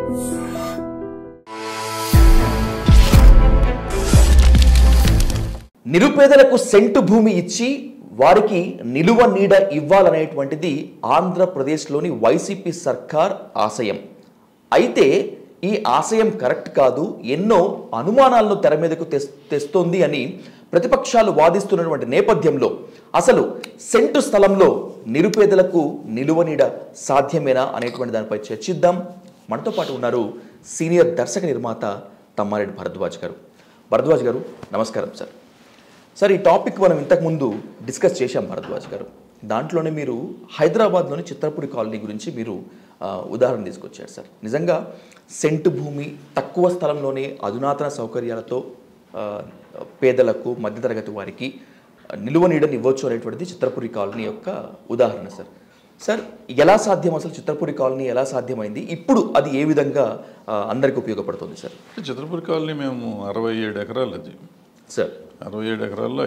నిరుపేదలకు సెంటు భూమి ఇచ్చి వారికి నిలువ నీడ ఇవ్వాలనేటువంటిది ఆంధ్రప్రదేశ్లోని వైసీపీ సర్కార్ ఆశయం. అయితే ఈ ఆశయం కరెక్ట్ కాదు, ఎన్నో అనుమానాలను తెర మీదకు తెస్తోంది అని ప్రతిపక్షాలు వాదిస్తున్నటువంటి నేపథ్యంలో అసలు సెంటు స్థలంలో నిరుపేదలకు నిలువ నీడ సాధ్యమేనా అనేటువంటి దానిపై చర్చిద్దాం. మనతో పాటు ఉన్నారు సీనియర్ దర్శక నిర్మాత తమ్మారెడ్డి భరద్వాజ్ గారు. భరద్వాజ్ గారు నమస్కారం సార్. సార్, ఈ టాపిక్ మనం ఇంతకుముందు డిస్కస్ చేశాం భరద్వాజ్ గారు. దాంట్లోనే మీరు హైదరాబాద్లోని చిత్రపురి కాలనీ గురించి మీరు ఉదాహరణ తీసుకొచ్చారు సార్. నిజంగా సెంటు భూమి తక్కువ స్థలంలోనే అధునాతన సౌకర్యాలతో పేదలకు మధ్యతరగతి వారికి నిలువ నీడని ఇవ్వచ్చు అనేటువంటిది చిత్రపురి కాలనీ యొక్క ఉదాహరణ సార్. సార్, ఎలా సాధ్యం, అసలు చిత్రపురి కాలనీ ఎలా సాధ్యమైంది, ఇప్పుడు అది ఏ విధంగా అందరికీ ఉపయోగపడుతుంది సార్? చిత్రపురి కాలనీ మేము 67 ఎకరాలు అది సార్. 67 ఎకరాల్లో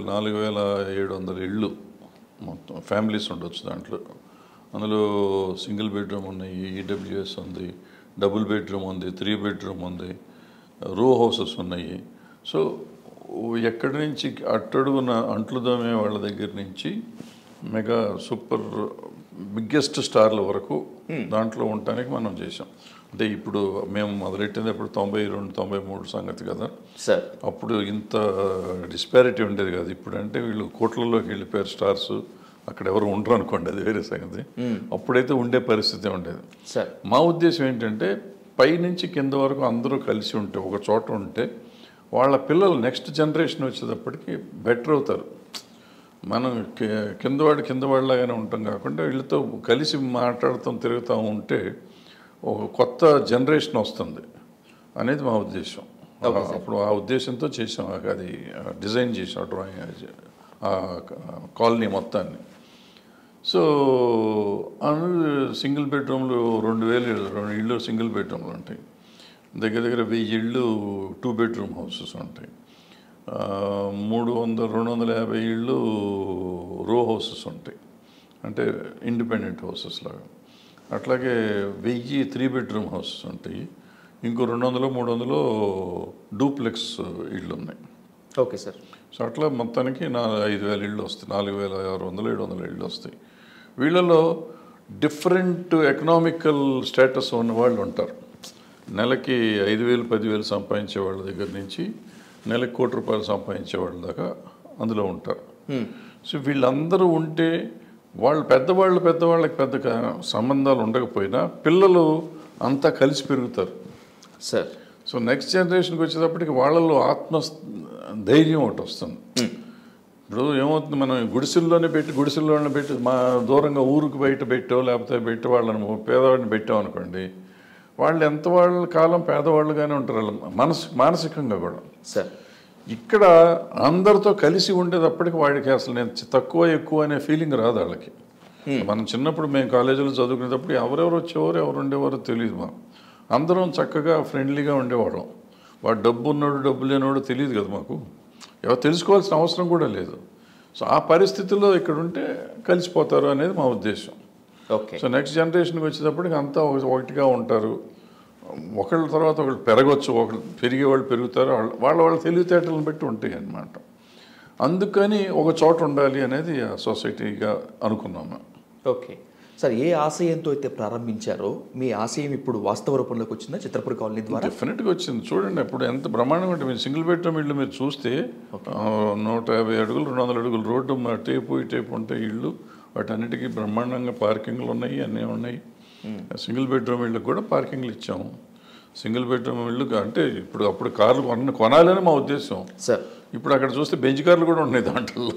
4,700 ఇళ్ళు మొత్తం ఫ్యామిలీస్ ఉండొచ్చు. దాంట్లో అందులో సింగిల్ బెడ్రూమ్ ఉన్నాయి, ఈడబ్ల్యూఎస్ ఉంది, డబుల్ బెడ్రూమ్ ఉంది, 3 బెడ్రూమ్ ఉంది, రో హౌసెస్ ఉన్నాయి. సో ఎక్కడి నుంచి అట్టడుగున అంట్లు దోమే వాళ్ళ దగ్గర నుంచి మెగా సూపర్ బిగ్గెస్ట్ స్టార్ల వరకు దాంట్లో ఉండటానికి మనం చేసాం. అంటే ఇప్పుడు మేము మొదలెట్టింది అప్పుడు 92-93 సంగతి కదా సార్. అప్పుడు ఇంత డిస్పారిటీ ఉండేది కాదు. ఇప్పుడు అంటే వీళ్ళు కోట్లలోకి వెళ్ళిపోయారు స్టార్స్, అక్కడ ఎవరు ఉండరు అనుకోండి, అది వేరే సంగతి. అప్పుడైతే ఉండే పరిస్థితి ఉండేది సార్. మా ఉద్దేశం ఏంటంటే పైనుంచి కింద వరకు అందరూ కలిసి ఉంటే, ఒక చోట ఉంటే వాళ్ళ పిల్లలు నెక్స్ట్ జనరేషన్ వచ్చేటప్పటికి బెటర్ అవుతారు. మనం కిందవాడిలాగానే ఉంటాం కాకుండా వీళ్ళతో కలిసి మాట్లాడుతూ తిరుగుతూ ఉంటే ఒక కొత్త జనరేషన్ వస్తుంది అనేది మా ఉద్దేశం. అప్పుడు ఆ ఉద్దేశంతో చేసాం, అది డిజైన్ చేసాం డ్రాయింగ్ కాలనీ మొత్తాన్ని. సో సింగిల్ బెడ్రూమ్లు 2,000 ఇళ్ళు సింగిల్ బెడ్రూమ్లు ఉంటాయి. దగ్గర 1000 ఇళ్ళు 2 బెడ్రూమ్ హౌసెస్ ఉంటాయి. 250 ఇళ్ళు రో హౌసెస్ ఉంటాయి, అంటే ఇండిపెండెంట్ హౌసెస్ లాగా. అట్లాగే 1000 3 బెడ్రూమ్ హౌసెస్ ఉంటాయి. ఇంకో 200-300 డూప్లెక్స్ ఇళ్ళు ఉన్నాయి. Okay sir. సో అట్లా మొత్తానికి 5,000 ఇళ్ళు వస్తాయి, 4,600-700 ఇళ్ళు వస్తాయి. వీళ్ళలో డిఫరెంట్ ఎకనామికల్ స్టేటస్ ఉన్న వాళ్ళు ఉంటారు. నెలకి 5,000-10,000 సంపాదించే వాళ్ళ దగ్గర నుంచి నెలకి ₹1,00,00,000 సంపాదించే వాళ్ళ దాకా అందులో ఉంటారు. సో వీళ్ళందరూ ఉంటే వాళ్ళు పెద్దవాళ్ళకి పెద్ద సంబంధాలు ఉండకపోయినా పిల్లలు అంతా కలిసి పెరుగుతారు సార్. సో నెక్స్ట్ జనరేషన్కి వచ్చేటప్పటికి వాళ్ళలో ధైర్యం ఒకటి వస్తుంది. ఇప్పుడు ఏమవుతుంది, మనం గుడిసెల్లోనే పెట్టి మా దూరంగా ఊరికి బయట పెట్టో లేకపోతే పెట్టి వాళ్ళని పేదవాడిని పెట్టాం అనుకోండి, వాళ్ళ కాలం పేదవాళ్ళుగానే ఉంటారు మానసికంగా కూడా సార్. ఇక్కడ అందరితో కలిసి ఉండేటప్పటికి వాడికి అసలు నేను తక్కువ ఎక్కువ అనే ఫీలింగ్ రాదు వాళ్ళకి. మనం చిన్నప్పుడు మేము కాలేజీలో చదువుకునేటప్పుడు ఎవరెవరు వచ్చేవారు ఎవరు ఉండేవారో తెలియదు. మాకు అందరం చక్కగా ఫ్రెండ్లీగా ఉండేవాళ్ళం. వాడు డబ్బు ఉన్నాడు డబ్బు లేనివాడు తెలియదు కదా మాకు, ఎవరు తెలుసుకోవాల్సిన అవసరం కూడా లేదు. సో ఆ పరిస్థితుల్లో ఇక్కడ ఉంటే కలిసిపోతారు అనేది మా ఉద్దేశం. ఓకే. సో నెక్స్ట్ జనరేషన్కి వచ్చేటప్పటికి అంతా ఒకటిగా ఉంటారు. ఒకళ్ళ తర్వాత ఒకళ్ళు పెరగవచ్చు, ఒకళ్ళు పెరిగేవాళ్ళు పెరుగుతారు, వాళ్ళ తెలివితేటలను బట్టి ఉంటాయి అన్నమాట. అందుకని ఒక చోట ఉండాలి అనేది సొసైటీగా అనుకున్నాము. ఓకే సార్, ఏ ఆశయంతో అయితే ప్రారంభించారో మీ ఆశయం ఇప్పుడు వాస్తవ రూపంలోకి వచ్చిందా చిత్రపురి కాలనీ ద్వారా? డెఫినెట్గా వచ్చింది. చూడండి ఇప్పుడు ఎంత బ్రహ్మాండంగా ఉంటుంది. మీరు సింగిల్ బెడ్రూమ్ ఇళ్ళు మీరు చూస్తే 150 అడుగులు 200 అడుగులు రోడ్డు టేపు ఈ టేపు ఉంటాయి ఇళ్ళు. వాటన్నిటికీ బ్రహ్మాండంగా పార్కింగ్లు ఉన్నాయి, అన్నీ ఉన్నాయి. సింగిల్ బెడ్రూమ్ ఇళ్ళకి కూడా పార్కింగ్లు ఇచ్చాము. సింగిల్ బెడ్రూమ్ ఇళ్ళు అంటే అప్పుడు కార్లు కొనాలని మా ఉద్దేశం సార్. ఇప్పుడు అక్కడ చూస్తే బెంచ్ కార్లు కూడా ఉన్నాయి దాంట్లో.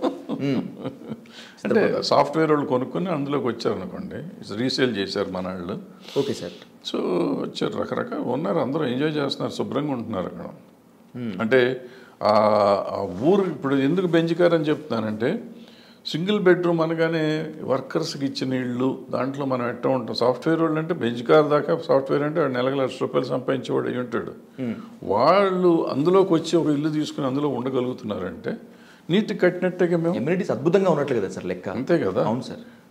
అంటే సాఫ్ట్వేర్ వాళ్ళు కొనుక్కొని అందులోకి వచ్చారనుకోండి, రీసేల్ చేశారు మన వాళ్ళు. Okay sir. సో వచ్చారు, రకరకాలు ఉన్నారు, అందరూ ఎంజాయ్ చేస్తున్నారు, శుభ్రంగా ఉంటున్నారు అక్కడ. అంటే ఆ ఊరు ఇప్పుడు ఎందుకు బెంచ్ కార్ అని చెప్తున్నానంటే, సింగిల్ బెడ్రూమ్ అనగానే వర్కర్స్కి ఇచ్చిన ఇళ్ళు దాంట్లో మనం ఎట్లా ఉంటాం. సాఫ్ట్వేర్ వాళ్ళు అంటే బెంచ్ కార్ దాకా సాఫ్ట్వేర్ అంటే వాడు నెలకు ₹1,00,000 సంపాదించేవాడు అయి ఉంటాడు. వాళ్ళు అందులోకి వచ్చి ఒక ఇల్లు తీసుకుని అందులో ఉండగలుగుతున్నారంటే నీట్ కట్టినట్టుగా మేము ఎమ్యూనిటీస్ అద్భుతంగా ఉన్నట్లు కదా సార్ లెక్క. అంతే కదా. అవును సార్.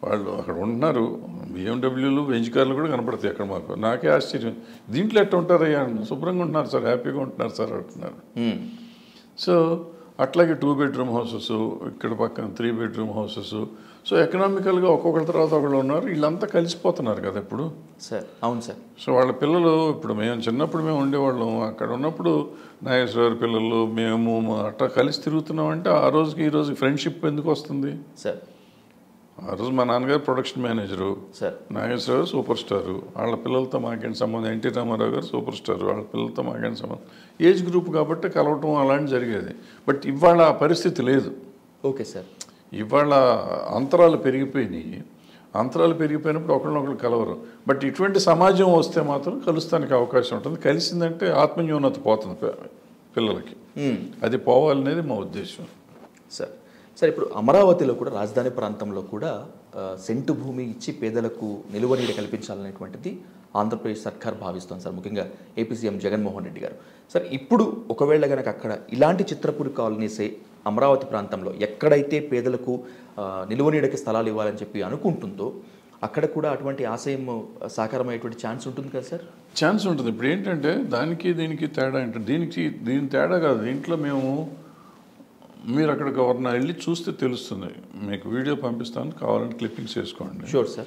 వాళ్ళు అక్కడ ఉంటున్నారు, బిఎండబ్ల్యూలు బెంచ్ కార్లు కూడా కనపడతాయి అక్కడ మాకు. నాకే ఆశ్చర్యం, దీంట్లో ఎట్లా ఉంటారయ్యా, శుభ్రంగా ఉంటున్నారు సార్, హ్యాపీగా ఉంటున్నారు సార్ అంటున్నారు. సో అట్లాగే 2 బెడ్రూమ్ హౌసెస్, ఇక్కడ పక్కన 3 బెడ్రూమ్ హౌసెస్. సో ఎకనామికల్గా ఒక్కొక్కరి తర్వాత ఒకళ్ళు ఉన్నారు, వీళ్ళంతా కలిసిపోతున్నారు కదా ఇప్పుడు సార్. అవును సార్. సో వాళ్ళ పిల్లలు, ఇప్పుడు మేము చిన్నప్పుడు మేము ఉండేవాళ్ళం, అక్కడ ఉన్నప్పుడు నాగేశ్వర పిల్లలు మేము అట్లా కలిసి తిరుగుతున్నామంటే ఆ రోజుకి ఈ రోజుకి ఫ్రెండ్షిప్ ఎందుకు వస్తుంది సార్? ఆ రోజు మా నాన్నగారు ప్రొడక్షన్ మేనేజరు, సార్ నాగేశ్వర గారు సూపర్ స్టారు, వాళ్ళ పిల్లలతో మాకేంటి సంబంధం, ఎన్టీ రామారావు గారు సూపర్ స్టారు, వాళ్ళ పిల్లలతో మాకేంటి సంబంధం. ఏజ్ గ్రూప్ కాబట్టి కలవటం అలాంటి జరిగేది. బట్ ఇవాళ ఆ పరిస్థితి లేదు. Okay sir. ఇవాళ అంతరాలు పెరిగిపోయినాయి. అంతరాలు పెరిగిపోయినప్పుడు ఒకళ్ళనొకళ్ళు కలవరు. బట్ ఇటువంటి సమాజం వస్తే మాత్రం కలుస్తానికి అవకాశం ఉంటుంది. కలిసిందంటే ఆత్మన్యూనత పోతుంది పిల్లలకి, అది పోవాలనేది మా ఉద్దేశం. సార్ ఇప్పుడు అమరావతిలో కూడా, రాజధాని ప్రాంతంలో కూడా సెంటు భూమి ఇచ్చి పేదలకు నిలువ నీడ కల్పించాలనేటువంటిది ఆంధ్రప్రదేశ్ సర్కార్ భావిస్తోంది సార్, ముఖ్యంగా ఏపీ సీఎం జగన్మోహన్ రెడ్డి గారు. సార్ ఇప్పుడు ఒకవేళ కనుక అక్కడ ఇలాంటి చిత్రపురి కాలనీసే అమరావతి ప్రాంతంలో ఎక్కడైతే పేదలకు నిలువ నీడకి స్థలాలు ఇవ్వాలని చెప్పి అనుకుంటుందో అక్కడ కూడా అటువంటి ఆశయం సాకారమయ్యేటువంటి ఛాన్స్ ఉంటుంది కదా సార్? ఛాన్స్ ఉంటుంది. ఇప్పుడు ఏంటంటే దానికి దీనికి తేడా ఏంటంటే, దీని తేడా కాదు. దీంట్లో మేము, మీరు అక్కడికి ఎవరన్నా వెళ్ళి చూస్తే తెలుస్తుంది. మీకు వీడియో పంపిస్తాను, కావాలంటే క్లిప్పింగ్స్ వేసుకోండి. Sure sir.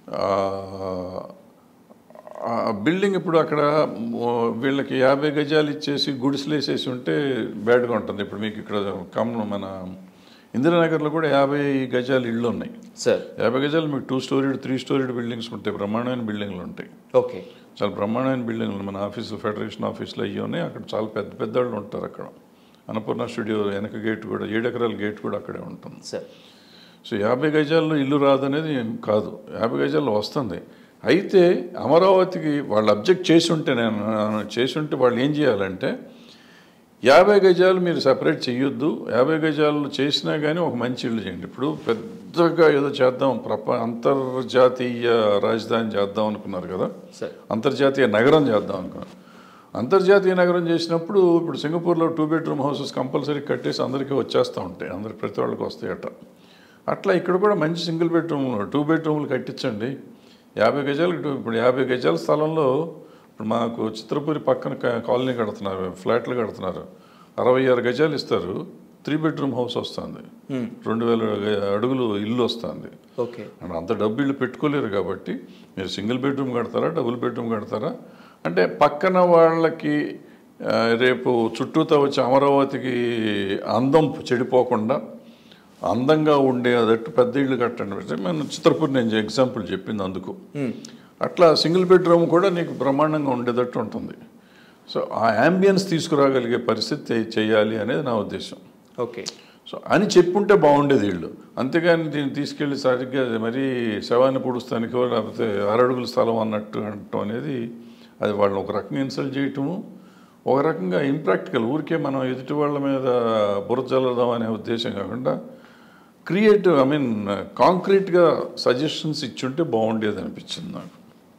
బిల్డింగ్ ఇప్పుడు అక్కడ వీళ్ళకి 50 గజాలు ఇచ్చేసి గుడిసెలు వేసేసి ఉంటే బ్యాడ్గా ఉంటుంది. ఇప్పుడు మీకు ఇక్కడ మన ఇందిరానగర్లో కూడా 50 గజాలు ఇళ్ళు ఉన్నాయి సార్. 50 గజాలు మీకు 2 స్టోరీడ్ 3 స్టోరీడ్ బిల్డింగ్స్ ఉంటాయి, బ్రహ్మాండమైన బిల్డింగ్లు ఉంటాయి. ఓకే, చాలా బ్రహ్మాండమైన బిల్డింగ్లు. మన ఆఫీసులు, ఫెడరేషన్ ఆఫీసులు అయ్యి ఉన్నాయి. అక్కడ చాలా పెద్ద పెద్ద వాళ్ళు ఉంటారు. అక్కడ అన్నపూర్ణ స్టూడియో వెనక గేట్ కూడా, 7 ఎకరాల గేట్ కూడా అక్కడే ఉంటుంది సార్. సో 50 గజాల్లో ఇల్లు రాదనేది కాదు, 50 గజాల్లో వస్తుంది. అయితే అమరావతికి వాళ్ళు అబ్జెక్ట్ చేసి ఉంటే వాళ్ళు ఏం చేయాలంటే, 50 గజాలు మీరు సపరేట్ చేయొద్దు, 50 గజాలు చేసినా కానీ ఒక మంచి ఇల్లు చేయండి. ఇప్పుడు పెద్దగా ఏదో చేద్దాం, అంతర్జాతీయ రాజధాని చేద్దాం అనుకున్నారు కదా, అంతర్జాతీయ నగరం చేద్దాం అనుకున్నారు. అంతర్జాతీయ నగరం చేసినప్పుడు ఇప్పుడు సింగపూర్లో 2 బెడ్రూమ్ హౌసెస్ కంపల్సరీ కట్టేసి అందరికీ వచ్చేస్తూ ఉంటాయి, ప్రతి వాళ్ళకి వస్తాయి అట్లా. అట్లా ఇక్కడ కూడా మంచి సింగిల్ బెడ్రూమ్ 2 బెడ్రూమ్లు కట్టించండి. 50 గజాలు. ఇప్పుడు 50 గజాల స్థలంలో ఇప్పుడు మాకు చిత్రపురి పక్కన కాలనీ కడుతున్నారు, ఫ్లాట్లు కడుతున్నారు, 66 గజాలు ఇస్తారు, 3 బెడ్రూమ్ హౌస్ వస్తుంది, 2000 అడుగులు ఇల్లు వస్తుంది. ఓకే, అండ్ అంత డబ్బు ఇల్లు పెట్టుకోలేరు కాబట్టి మీరు సింగిల్ బెడ్రూమ్ కడతారా, డబుల్ బెడ్రూమ్ కడతారా అంటే పక్కన వాళ్ళకి రేపు చుట్టూతో వచ్చి అమరావతికి అందం చెడిపోకుండా అందంగా ఉండేదట్టు పెద్ద ఇళ్ళు కట్టండి. నేను చిత్రపూర్ నేను ఎగ్జాంపుల్ చెప్పింది అందుకు. అట్లా సింగిల్ బెడ్రూమ్ కూడా నీకు బ్రహ్మాండంగా ఉండేటట్టు ఉంటుంది. సో ఆ యాంబియన్స్ తీసుకురాగలిగే పరిస్థితి చేయాలి అనేది నా ఉద్దేశం. ఓకే, సో అని చెప్పుంటే బాగుండేది వీళ్ళు. అంతేగాని దీన్ని తీసుకెళ్ళి సరిగ్గా మరీ శవాన్ని పొడుస్తానికో లేకపోతే 6 అడుగుల స్థలం అన్నట్టు అనటం అనేది, అది వాళ్ళని ఒక రకంగా ఇన్సల్ట్ చేయటము, ఒక రకంగా ఇంప్రాక్టికల్. ఊరికే మనం ఎదుటి వాళ్ళ మీద బురద చల్లదాం అనే ఉద్దేశం కాకుండా క్రియేటివ్, కాంక్రీట్గా సజెషన్స్ ఇచ్చుంటే బాగుండేది అనిపించింది నాకు.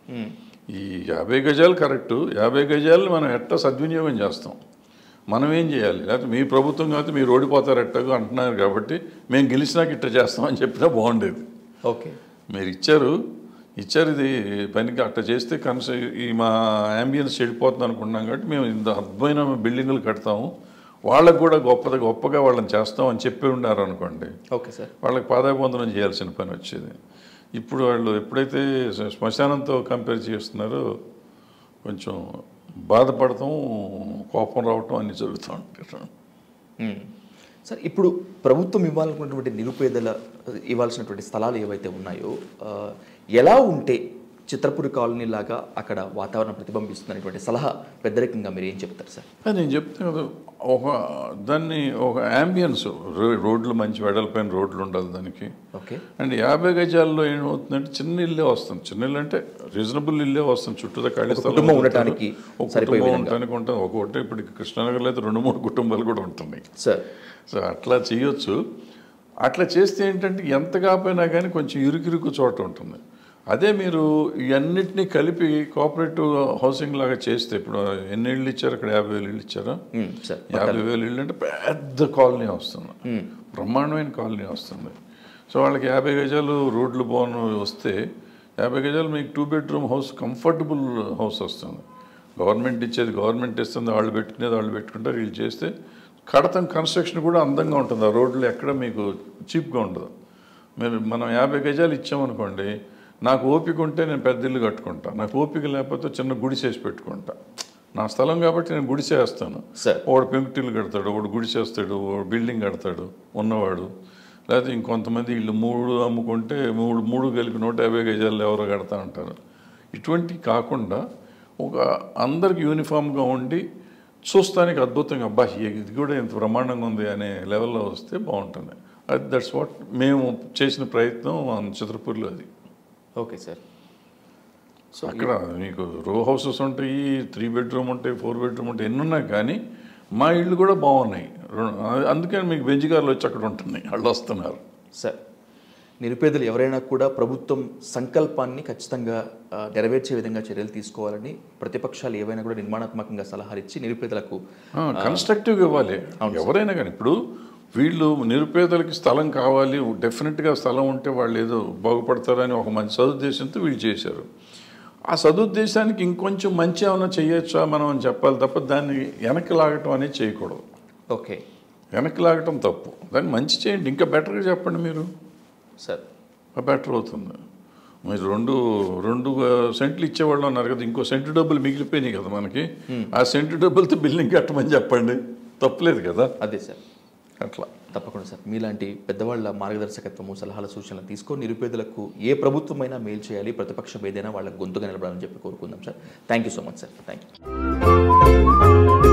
ఈ 50 గజాలు కరెక్టు, 50 గజాలని మనం ఎట్లా సద్వినియోగం చేస్తాం, మనం ఏం చేయాలి? లేకపోతే మీ ప్రభుత్వం కాబట్టి మీరు ఓడిపోతారు ఎట్టగా అంటున్నారు కాబట్టి మేము గెలిచినాక ఇట్లా చేస్తామని చెప్పినా బాగుండేది. ఓకే, మీరు ఇచ్చారు ఇది పనికి అట్లా చేస్తే ఈ మా యాంబియన్స్ చెడిపోతుంది అనుకుంటున్నాం కాబట్టి మేము ఇంత అద్భుతమైన బిల్డింగులు కడతాము, వాళ్ళకు కూడా గొప్పగా వాళ్ళని చేస్తాం అని చెప్పి ఉన్నారు అనుకోండి. ఓకే సార్, వాళ్ళకి పాదాభివందనం చేయాల్సిన పని వచ్చేది. ఇప్పుడు వాళ్ళు ఎప్పుడైతే శ్మశానంతో కంపేర్ చేస్తున్నారో కొంచెం బాధపడటం, కోపం రావటం అన్నీ జరుగుతూ ఉంటాయి. సార్ ఇప్పుడు ప్రభుత్వం ఇవ్వాలనుకున్నటువంటి నిరుపేదల ఇవ్వాల్సినటువంటి స్థలాలు ఏవైతే ఉన్నాయో ఎలా ఉంటే చిత్రపురి కాలనీ లాగా అక్కడ వాతావరణం ప్రతిబింబిస్తున్నటువంటి సలహా పెద్దరికంగా మీరు ఏం చెప్తారు సార్? నేను చెప్తాను కదా, దాన్ని ఒక యాంబియన్స్, రోడ్లు మంచి వెడల్పైన రోడ్లు ఉండాలి దానికి. ఓకే, అండ్ 50 గజాల్లో ఏమవుతుందంటే చిన్న ఇల్లే వస్తుంది. చిన్న ఇల్లు అంటే రీజనబుల్ ఇల్లే వస్తుంది, చుట్టూ ఖాళీ స్థలం ఉండటానికి ఉంటుంది. ఒకటి ఇప్పుడు కృష్ణానగర్లో అయితే 2-3 కుటుంబాలు కూడా ఉంటున్నాయి సార్. సో అట్లా చేయొచ్చు. అట్లా చేస్తే ఏంటంటే ఎంత కాపోయినా కానీ కొంచెం ఇరుకిరుకు చోట ఉంటుంది. అదే మీరు ఇవన్నిటినీ కలిపి కోఆపరేటివ్ హౌసింగ్ లాగా చేస్తే, ఇప్పుడు ఎన్ని ఇళ్ళు ఇచ్చారు అక్కడ? 50,000 ఇళ్ళు ఇచ్చారా? 50,000 ఇళ్ళు అంటే పెద్ద కాలనీ వస్తుంది, బ్రహ్మాండమైన కాలనీ వస్తుంది. సో వాళ్ళకి 50 గజాలు రోడ్లు బాగున్న వస్తే 50 గజాలు మీకు 2 బెడ్రూమ్ హౌస్ కంఫర్టబుల్ హౌస్ వస్తుంది. గవర్నమెంట్ ఇచ్చేది గవర్నమెంట్ ఇస్తుంది, వాళ్ళు పెట్టుకునేది వాళ్ళు పెట్టుకుంటారు. వీళ్ళు చేస్తే కడతం కన్స్ట్రక్షన్ కూడా అందంగా ఉంటుంది. ఆ రోడ్లు ఎక్కడ మీకు చీప్గా ఉండదు. మనం 50 గజాలు ఇచ్చామనుకోండి, నాకు ఓపిక ఉంటే నేను పెద్ద ఇల్లు కట్టుకుంటా, నాకు ఓపిక లేకపోతే చిన్న గుడిసేసి పెట్టుకుంటా. నా స్థలం కాబట్టి నేను గుడిసేస్తాను. ఒకడు పెంకుటిల్లు కడతాడు, ఒకడు గుడిసేస్తాడు, ఒకడు బిల్డింగ్ కడతాడు ఉన్నవాడు. లేకపోతే ఇంకొంతమంది ఇల్లు 3 అమ్ముకుంటే మూడు కలిపి 150 గజాలు ఎవరో కడతా అంటారు. ఇటువంటి కాకుండా ఒక అందరికి యూనిఫామ్గా ఉండి చూస్తానికి అద్భుతంగా అబ్బా ఇది కూడా ఇంత బ్రహ్మాండంగా ఉంది అనే లెవెల్లో వస్తే బాగుంటుంది. అది దట్స్ వాట్ మేము చేసిన ప్రయత్నం చిత్రపూర్లో అది. Okay sir. సో అక్కడ మీకు రో హౌసెస్ ఉంటాయి, 3 బెడ్రూమ్ ఉంటాయి, 4 బెడ్రూమ్ ఉంటాయి, ఎన్ని ఉన్నాయి. కానీ మా ఇళ్ళు కూడా బాగున్నాయి. అందుకని మీకు బెంజిగారులు వచ్చి అక్కడ ఉంటున్నాయి, వాళ్ళు వస్తున్నారు. సార్, నిరుపేదలు ఎవరైనా కూడా ప్రభుత్వం సంకల్పాన్ని ఖచ్చితంగా నెరవేర్చే విధంగా చర్యలు తీసుకోవాలని ప్రతిపక్షాలు ఏవైనా కూడా నిర్మాణాత్మకంగా సలహాలు ఇచ్చి నిరుపేదలకు కన్స్ట్రక్టివ్గా ఇవ్వాలి. ఎవరైనా కానీ ఇప్పుడు వీళ్ళు నిరుపేదలకి స్థలం కావాలి, డెఫినెట్గా స్థలం ఉంటే వాళ్ళు ఏదో బాగుపడతారని ఒక మంచి సదుద్దేశంతో వీళ్ళు చేశారు. ఆ సదుద్దేశానికి ఇంకొంచెం మంచి ఏమైనా చేయొచ్చా మనం అని చెప్పాలి తప్ప దాన్ని వెనక్కి లాగటం అనేది చేయకూడదు. ఓకే, వెనక్కి లాగటం తప్పు. దాన్ని మంచి చేయండి, ఇంకా బెటర్గా చెప్పండి మీరు. సార్ బెటర్ అవుతుంది. మీరు రెండు సెంట్లు ఇచ్చేవాళ్ళు అన్నారు కదా, ఇంకో సెంటు డబ్బులు మిగిలిపోయినాయి కదా మనకి. ఆ సెంటు డబ్బులతో బిల్డింగ్ కట్టమని చెప్పండి, తప్పలేదు కదా. అదే సార్, అట్లా తప్పకుండా సార్. మీలాంటి పెద్దవాళ్ళ మార్గదర్శకత్వము, సలహాల, సూచనలు తీసుకొని నిరుపేదలకు ఏ ప్రభుత్వమైనా మేలు చేయాలి, ప్రతిపక్షం ఏదైనా వాళ్ళ గొంతుగా నిలబడాలని చెప్పి కోరుకుందాం sir. Thank you so much sir. Thank you.